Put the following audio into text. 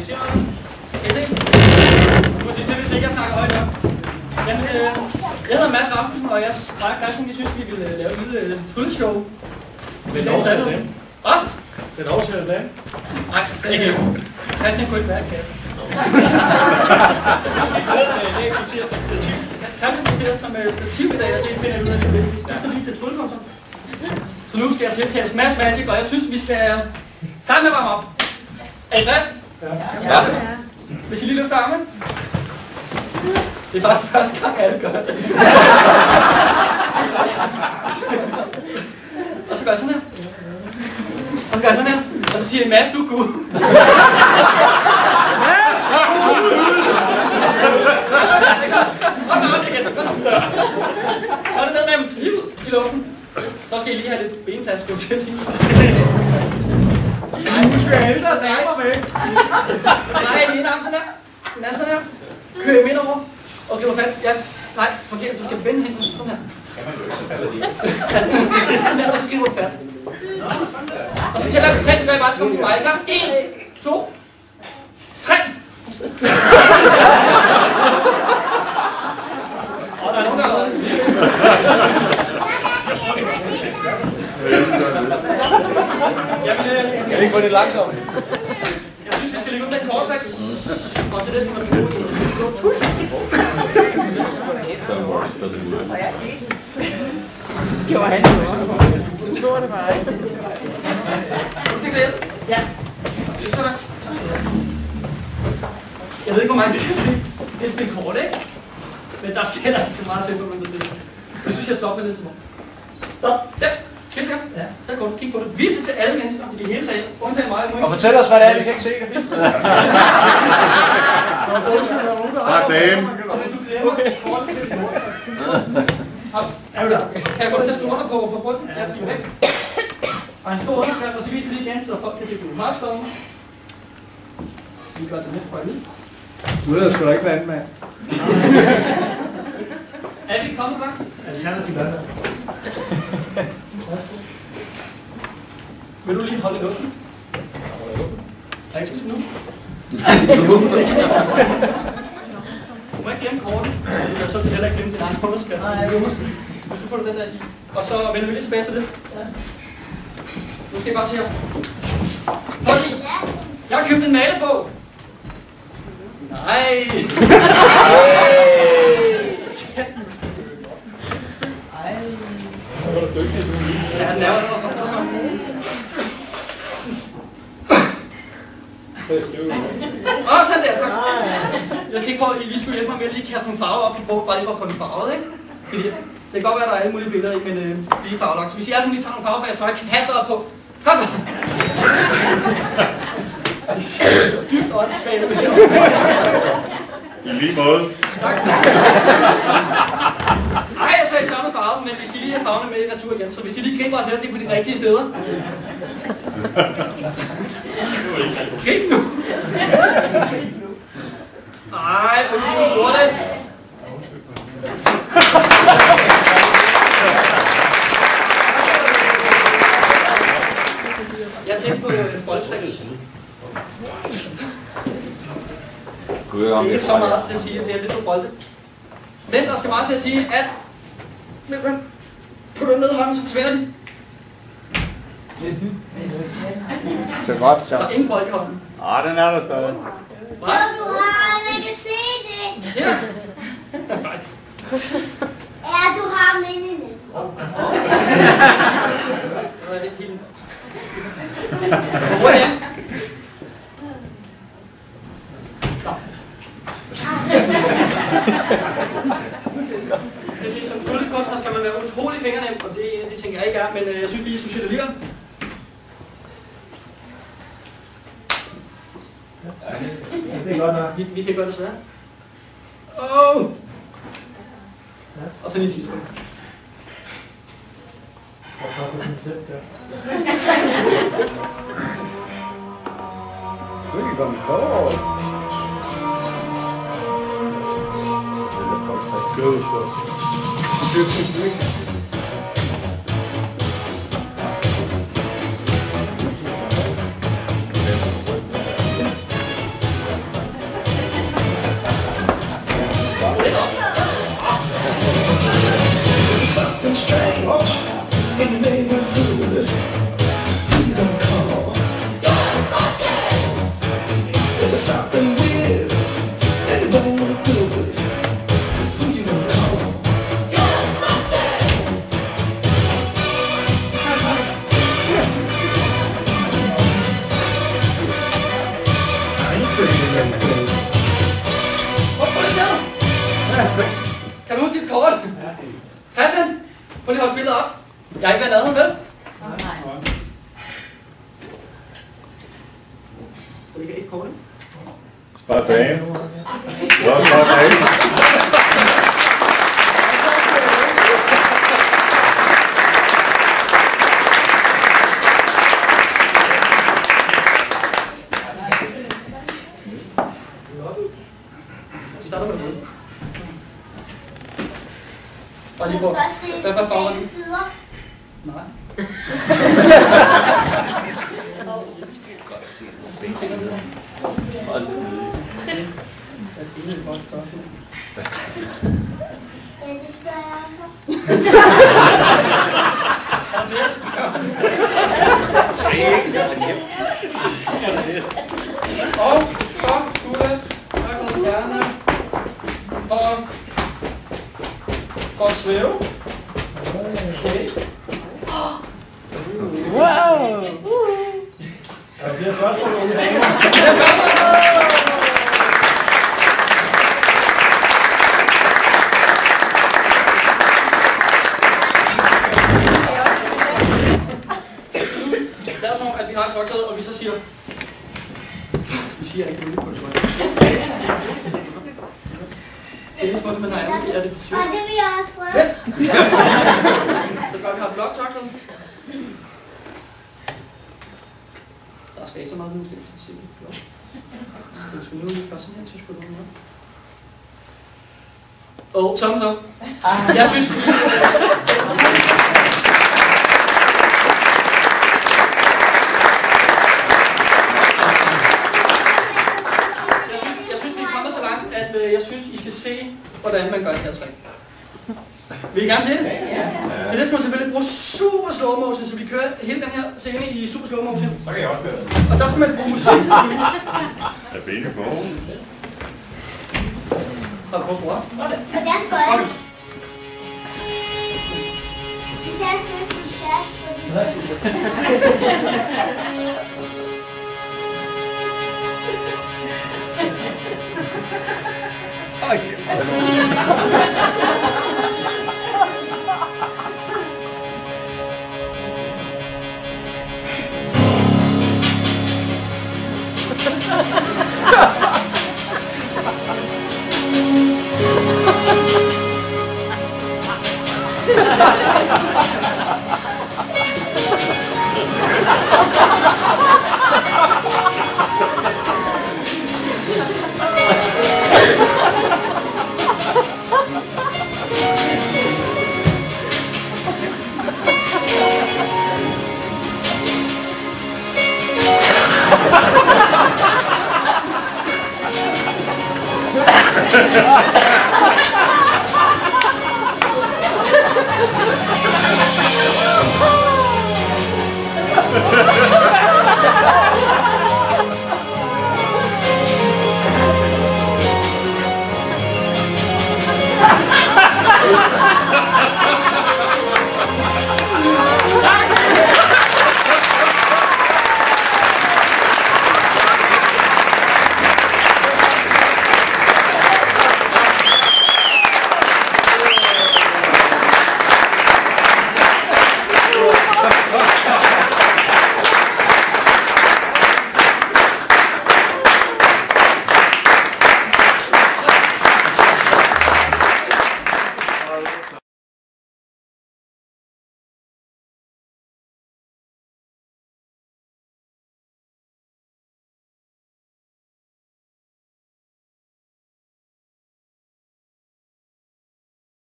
se noget? Kan I se? Du må sige til, hvis ikke jeg snakker højt op. Jamen, jeg hedder Mads Rasmussen, og jeg og Christian, vi synes, vi ville lave et lille trylleshow. Vil du oversætte dem? Hvad? Vil du oversætte dem? Nej, det er ikke. Christian kunne ikke være kat. I stedet det som stativ. Christian præsterer som stativ i dag, og det finder jeg ud af lidt. Vi skal lige til tryllekoncer. Så nu skal jeg tiltale Smash Magic, og jeg synes, vi skal starte med at varme op. Er I klar? Ja. Hvis I lige løfter armen. Det er faktisk første gang, alle gør det. Og så gør jeg sådan her. Og så gør jeg sådan her. Og så siger jeg, Mads, du er god. Så er det ned med dem lige ud i luften. Så skal I lige have lidt benplads, skulle jeg til at sige. Nu skal jeg ældre damer væk. Nej, lige en arm sådan her. Den er sådan her. Kør i midt over. Og griber fat. Ja, nej, forkert. Du skal vende hænden sådan her. Kan man jo ikke, så falder de. Ja, og så griber du fat. Og så tæller jeg til 3, så gør jeg bare det samme til mig. Klar? 1, 2, 3. Og der er nogen, der har været. Kan vi ikke få det langsomt? Jeg synes, vi skal lægge ud med en kortræks. Og til det skal man bruge en tusch. Gjorde han jo så. Du så det bare, ikke? Kan du tænke det? Ja. Sådan. Jeg ved ikke, hvor meget vi kan se. Det er spillet kort, ikke? Men der sker der ikke så meget til, på det. Jeg synes, jeg stopper lidt til morgen. Stop. Ja. Helt sikkert. Ja. Så godt. Kig på det. Vis det til alle mennesker i det hele salen. Undtagen mig. Og fortæl os, hvad det er, vi kan ikke se det. Tak, dame. Okay. Er du der? Kan jeg få det til at skrive under på bunden? Ja, de er væk. Og en stor underskrift, og så viser det igen, så folk kan se, at du er meget skrevet. Vi gør det lidt for at vide. Nu ved jeg sgu da ikke, hvad andet med. Er vi kommet langt? Alternativt hvad? Vil du lige holde luften? Rigtigt nu. Du må ikke glemme kortet. Du kan så til heller ikke glemme din egen underskrift. Hvis du putter den der i. Og så vender vi lidt tilbage til det. Nu skal I bare se her. Fordi jeg har købt en malebog. Nej. Ja, han laver noget. Åh, sådan der, tak. Jeg tænkte på, at I lige skulle hjælpe mig med at lige kaste nogle farver op i bogen, bare lige for at få den farvet, ikke? Fordi det kan godt være, at der er alle mulige billeder i, men vi er farvelagt. Så hvis I alle sammen lige tager nogle farver, så jeg kaster op på. Kom så! Dybt åndssvagt. I lige måde. Tak. Ej, jeg sagde samme farve, men vi skal lige have farverne med i retur igen, så hvis I lige griber os lidt, det er på de rigtige steder. Grib nu! Ej, hvor er du sorte. Jeg tænkte på boldstræk. Det er ikke så meget til at sige, at det er lidt så bolde. Men der skal meget til at sige, at hvis man putter ned i hånden, så forsvinder de. Det er godt, så. Der er ingen bold i hånden. Ah, den er der stadig. Hvad? Man kan se det. Ja. Ja, du har mindene. Hvor er det helt? Hvor er det? Som tryllekunstner skal man være utrolig fingernem, og det tænker jeg ikke er, men jeg synes lige, I skulle se det alligevel. Det er godt nok. Vi kan gøre det svært. Åh! Og så lige sidste. Hvor koster den selv der? Selvfølgelig kom kort. Go, sport. Hvor er det der? Kan du huske dit kort? Christian, prøv lige at holde spillet op. Jeg har ikke været nærheden, vel? Nej. Du ikke et kort, ikke? Spar dame. Godt, dame. Starter med det. Bare lige Du på. kan godt se Hvad for farver begge er sider. Nej. Ja, det spørger jeg også. Og så skulle der noget gerne for at svæve. Okay. Wow! Der bliver spørgsmål om damer. Lad os som om, at vi har et tørklæde, og vi så siger... Vi siger ikke det på det tørklæde. Det er spørgsmål, man har andet. Er det for Og det vil jeg også prøve. Så gør vi har et blåt tørklæde. Der skal ikke så meget videnskab til at sige det. Blåt. Det skal nu lige gøre sådan her, så skulle du noget. Og thumbs up. Jeg synes... Jeg synes, vi er kommet så langt, at jeg synes, I skal se, hvordan man gør det her trick. Vil I gerne se det? Ja. Til det skal man selvfølgelig bruge super slow motion, så vi kører hele den her scene i super slow motion. Så kan jeg også gøre det. Og der skal man bruge musik selvfølgelig. Er benene på? Har du prøvet at Hvordan gør jeg det? Hvis jeg skal få plads på det. Ha ha ha!